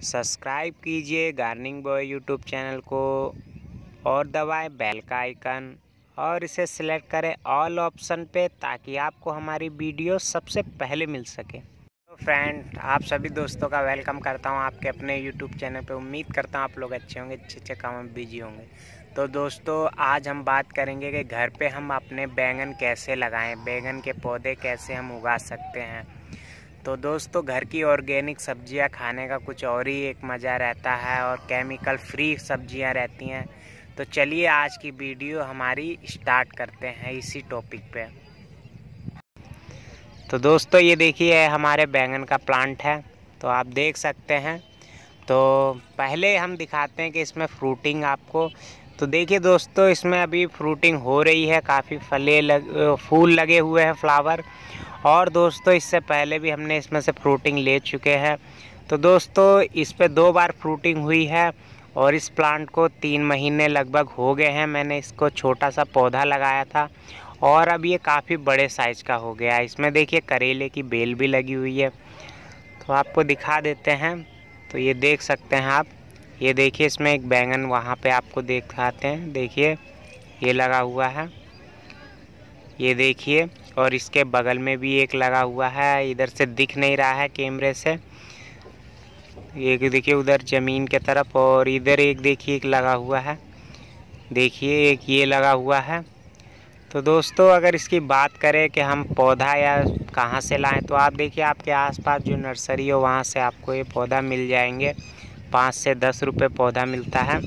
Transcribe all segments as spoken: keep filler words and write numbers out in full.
Subscribe कीजिए gardening boy YouTube channel को और दबाएं बेल का आइकन और इसे सिलेक्ट करें ऑल ऑप्शन पे, ताकि आपको हमारी वीडियो सबसे पहले मिल सके। तो फ्रेंड, आप सभी दोस्तों का वेलकम करता हूं आपके अपने यूट्यूब चैनल पे। उम्मीद करता हूं आप लोग अच्छे होंगे, अच्छे अच्छे काम में बिजी होंगे। तो दोस्तों, आज हम बात करेंगे कि घर पे हम अपने बैंगन कैसे लगाएं, बैंगन के पौधे कैसे हम उगा सकते हैं। तो दोस्तों, घर की ऑर्गेनिक सब्जियां खाने का कुछ और ही एक मज़ा रहता है और केमिकल फ्री सब्जियां रहती हैं। तो चलिए आज की वीडियो हमारी स्टार्ट करते हैं इसी टॉपिक पे। तो दोस्तों, ये देखिए हमारे बैंगन का प्लांट है, तो आप देख सकते हैं। तो पहले हम दिखाते हैं कि इसमें फ्रूटिंग आपको, तो देखिए दोस्तों, इसमें अभी फ्रूटिंग हो रही है, काफ़ी फले लग फूल लगे हुए हैं, फ्लावर। और दोस्तों, इससे पहले भी हमने इसमें से फ्रूटिंग ले चुके हैं। तो दोस्तों, इस पे दो बार फ्रूटिंग हुई है और इस प्लांट को तीन महीने लगभग हो गए हैं। मैंने इसको छोटा सा पौधा लगाया था और अब ये काफ़ी बड़े साइज़ का हो गया है। इसमें देखिए करेले की बेल भी लगी हुई है, तो आपको दिखा देते हैं। तो ये देख सकते हैं आप, ये देखिए इसमें एक बैंगन वहाँ पे आपको दिखाते हैं, देखिए ये लगा हुआ है, ये देखिए। और इसके बगल में भी एक लगा हुआ है, इधर से दिख नहीं रहा है कैमरे से, एक देखिए उधर ज़मीन के तरफ। और इधर एक देखिए एक लगा हुआ है, देखिए एक ये लगा हुआ है। तो दोस्तों, अगर इसकी बात करें कि हम पौधा या कहाँ से लाएं, तो आप देखिए आपके आसपास जो नर्सरी हो वहाँ से आपको ये पौधा मिल जाएंगे। पाँच से दस रुपये पौधा मिलता है।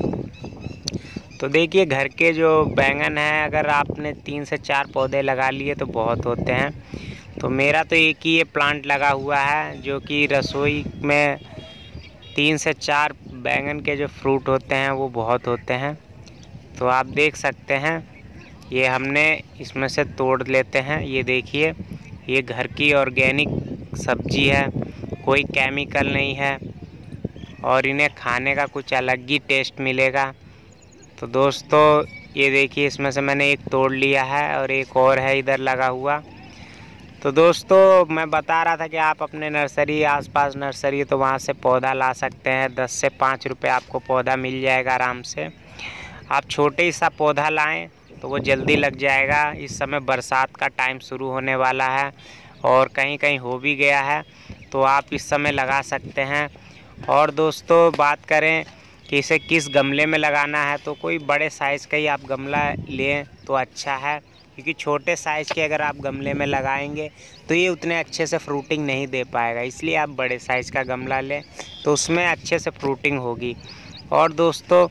तो देखिए घर के जो बैंगन हैं, अगर आपने तीन से चार पौधे लगा लिए तो बहुत होते हैं। तो मेरा तो एक ही ये प्लांट लगा हुआ है, जो कि रसोई में तीन से चार बैंगन के जो फ्रूट होते हैं वो बहुत होते हैं। तो आप देख सकते हैं, ये हमने इसमें से तोड़ लेते हैं। ये देखिए, ये घर की ऑर्गेनिक सब्जी है, कोई केमिकल नहीं है और इन्हें खाने का कुछ अलग ही टेस्ट मिलेगा। तो दोस्तों, ये देखिए इसमें से मैंने एक तोड़ लिया है और एक और है इधर लगा हुआ। तो दोस्तों, मैं बता रहा था कि आप अपने नर्सरी, आसपास नर्सरी है तो वहाँ से पौधा ला सकते हैं। दस से पाँच रुपये आपको पौधा मिल जाएगा आराम से। आप छोटे ही सा पौधा लाएं तो वो जल्दी लग जाएगा। इस समय बरसात का टाइम शुरू होने वाला है और कहीं कहीं हो भी गया है, तो आप इस समय लगा सकते हैं। और दोस्तों, बात करें कि इसे किस गमले में लगाना है, तो कोई बड़े साइज़ का ही आप गमला लें तो अच्छा है, क्योंकि छोटे साइज़ के अगर आप गमले में लगाएंगे तो ये उतने अच्छे से फ्रूटिंग नहीं दे पाएगा। इसलिए आप बड़े साइज़ का गमला लें तो उसमें अच्छे से फ्रूटिंग होगी। और दोस्तों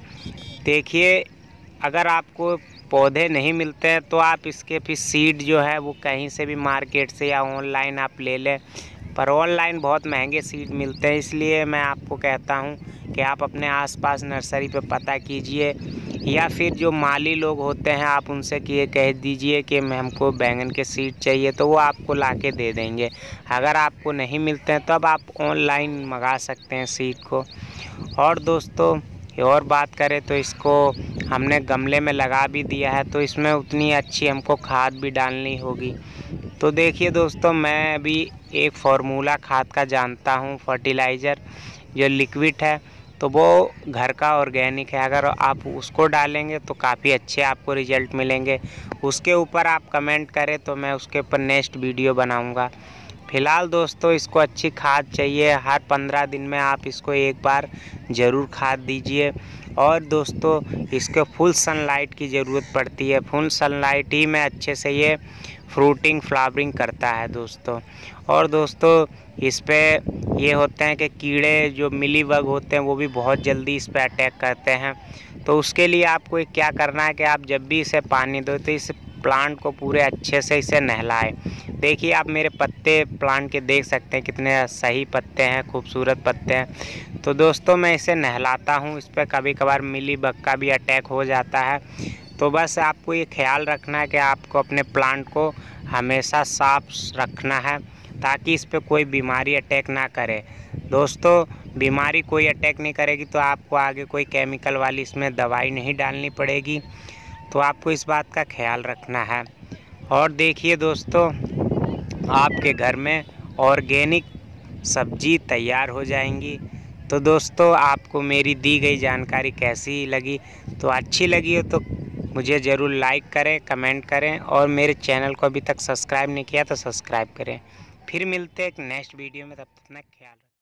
देखिए, अगर आपको पौधे नहीं मिलते हैं तो आप इसके फिर सीड जो है वो कहीं से भी मार्केट से या ऑनलाइन आप ले लें, पर ऑनलाइन बहुत महंगे सीड मिलते हैं। इसलिए मैं आपको कहता हूं कि आप अपने आसपास नर्सरी पे पता कीजिए, या फिर जो माली लोग होते हैं आप उनसे कि कह दीजिए कि मैं हमको बैंगन के सीड चाहिए, तो वो आपको ला के दे देंगे। अगर आपको नहीं मिलते हैं तब आप ऑनलाइन मंगा सकते हैं सीड को। और दोस्तों, और बात करें तो इसको हमने गमले में लगा भी दिया है, तो इसमें उतनी अच्छी हमको खाद भी डालनी होगी। तो देखिए दोस्तों, मैं अभी एक फार्मूला खाद का जानता हूँ, फर्टिलाइज़र जो लिक्विड है, तो वो घर का ऑर्गेनिक है। अगर आप उसको डालेंगे तो काफ़ी अच्छे आपको रिज़ल्ट मिलेंगे। उसके ऊपर आप कमेंट करें तो मैं उसके ऊपर नेक्स्ट वीडियो बनाऊँगा। फ़िलहाल दोस्तों, इसको अच्छी खाद चाहिए। हर पंद्रह दिन में आप इसको एक बार ज़रूर खाद दीजिए। और दोस्तों, इसको फुल सनलाइट की ज़रूरत पड़ती है, फुल सनलाइट ही में अच्छे से ये फ्रूटिंग फ्लावरिंग करता है दोस्तों। और दोस्तों, इस पे ये होते हैं कि कीड़े जो मिली बग होते हैं वो भी बहुत जल्दी इस पे अटैक करते हैं। तो उसके लिए आपको क्या करना है कि आप जब भी इसे पानी दो तो इस प्लांट को पूरे अच्छे से इसे नहलाएं। देखिए आप मेरे पत्ते प्लांट के देख सकते हैं, कितने सही पत्ते हैं, खूबसूरत पत्ते हैं। तो दोस्तों, मैं इसे नहलाता हूँ। इस पर कभी कभार मिली बग का भी अटैक हो जाता है। तो बस आपको ये ख्याल रखना है कि आपको अपने प्लांट को हमेशा साफ रखना है, ताकि इस पर कोई बीमारी अटैक ना करे। दोस्तों, बीमारी कोई अटैक नहीं करेगी तो आपको आगे कोई केमिकल वाली इसमें दवाई नहीं डालनी पड़ेगी। तो आपको इस बात का ख्याल रखना है। और देखिए दोस्तों, आपके घर में ऑर्गेनिक सब्जी तैयार हो जाएंगी। तो दोस्तों आपको मेरी दी गई जानकारी कैसी लगी, तो अच्छी लगी हो तो मुझे ज़रूर लाइक करें, कमेंट करें और मेरे चैनल को अभी तक सब्सक्राइब नहीं किया तो सब्सक्राइब करें। फिर मिलते हैं एक नेक्स्ट वीडियो में, तब तक अपना ख्याल रखें।